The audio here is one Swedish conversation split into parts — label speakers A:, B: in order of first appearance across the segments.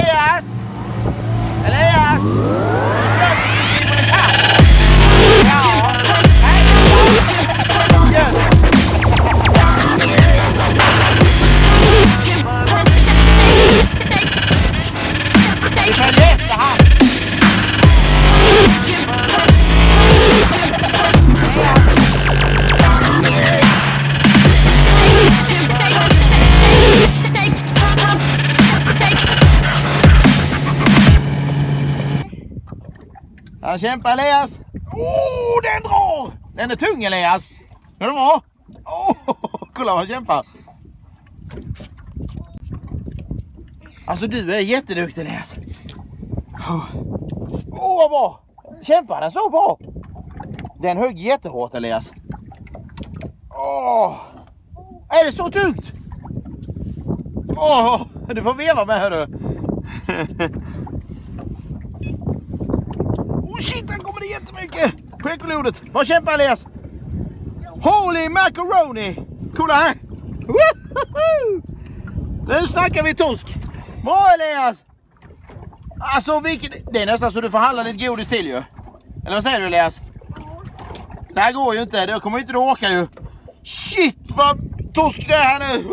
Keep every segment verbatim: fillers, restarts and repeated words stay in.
A: Elias! Elias! Ja. Det är lätt det här. Jag kämpar Elias. Oh, den drar! Den är tung Elias. Är det bra? Oh, kolla vad han kämpar. Alltså du är jätteduktig Elias. Åh oh, vad bra. Kämpar den så bra? Den högg jättehårt Elias. Åh. Oh. Är det så tungt? Åh, oh, du får veva med hör du. Oh shit, den kommer det jättemycket på ekolodet. Vad kämpar Elias? Holy macaroni. Kolla här. Nu snackar vi torsk. Bra Elias. Alltså vilket... Det är nästan så du får handla lite godis till ju. Eller vad säger du Elias? Det här går ju inte. Det kommer inte du åka ju. Shit vad torsk det är här nu.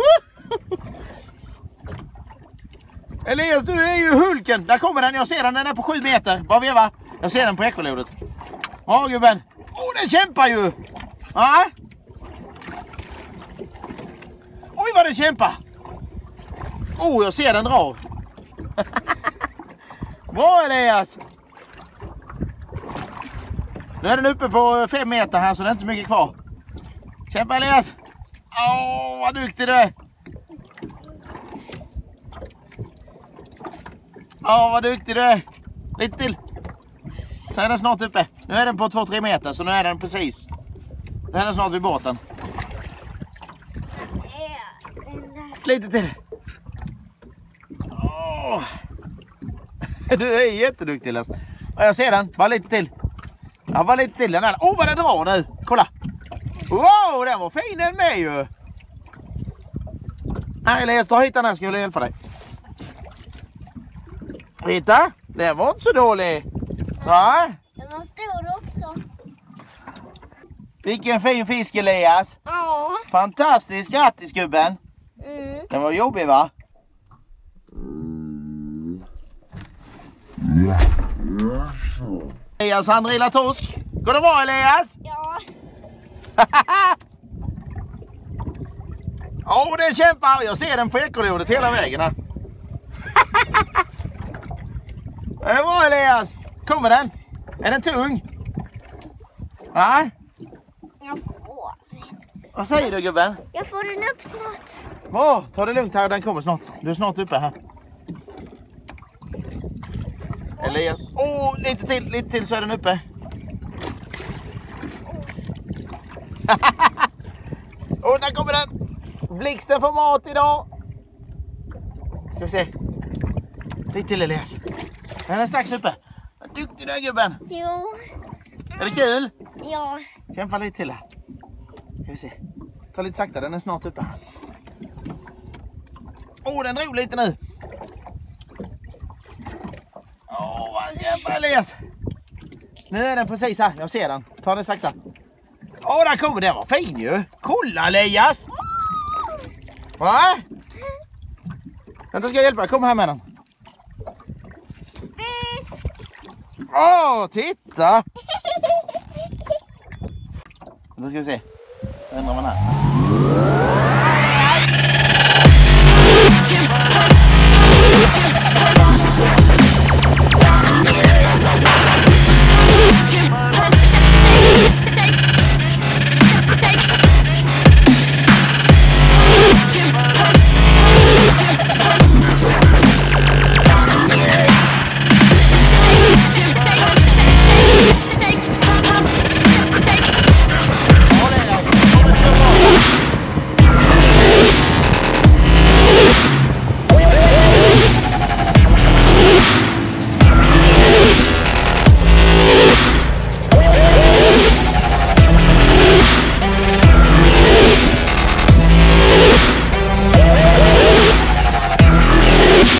A: Elias du är ju hulken. Där kommer den. Jag ser den. Den är på sju meter. Bara veva. Jag ser den på ekolodet. Ja gubben. Åh oh, den kämpar ju. Ja. Oj vad den kämpar. Oh jag ser den dra. Bra Elias. Nu är den uppe på fem meter här så det är inte så mycket kvar. Kämpa Elias. Åh oh, vad duktig du är. Åh oh, vad duktig du är. Lite till. Så är den snart uppe. Nu är den på två tre meter så nu är den precis. Nu är den snart vid båten. Lite till. Oh. Du är jätteduktig Elias. Jag ser den. Bara lite till. Ja, bara lite till den här. Åh oh, vad den drar nu. Kolla. Wow, den var fin den med ju. Nej Elias, ta hit den här ska jag hjälpa dig. Hitta, den var inte så dålig. Ja.
B: Den var stor också.
A: Vilken fin fisk Elias.
B: Ja.
A: Fantastiskt, grattis gubben.
B: Mm.
A: Den var jobbig va? Elias han drillar torsk. Går det bra Elias?
B: Ja.
A: Åh oh, den kämpar. Jag ser den på ekolodet hela vägen här. Det är bra Elias. Kommer den? Är den tung? Nej.
B: Jag får.
A: Vad säger du gubben?
B: Jag får den upp snart.
A: Bra, ta det lugnt här. Den kommer snart. Du är snart uppe här. Elias. Åh, oh, lite till. Lite till så är den uppe. Åh, oh, där kommer den. Blixten får mat idag. Ska vi se. Lite till Elias. Den är strax uppe. Vad duktig du är gubben.
B: Jo.
A: Är det kul?
B: Ja.
A: Kämpa lite till här. Ska vi se. Ta lite sakta, den är snart uppe. Åh, oh, den drog lite nu. Åh, oh, vad kämpar Elias. Nu är den precis här, jag ser den. Ta den sakta. Åh, oh, där kommer den. Var fin ju. Kolla Elias. Va? Vänta, ska jag hjälpa dig? Kom här med den.
B: Fisk.
A: Åh, oh, titta. Vänta ska vi se. Ändrar man här.